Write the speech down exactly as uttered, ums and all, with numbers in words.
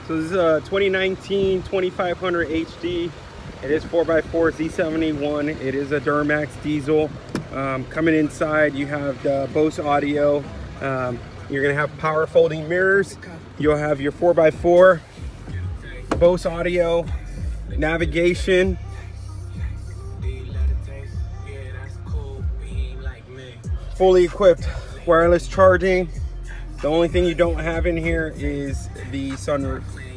So this is a twenty nineteen twenty-five hundred H D. It is four by four Z seventy-one. It is a Duramax diesel. Um, coming inside, you have the Bose audio. Um, you're gonna have power folding mirrors. You'll have your four by four, Bose audio, navigation. Fully equipped wireless charging. The only thing you don't have in here is the sunroof.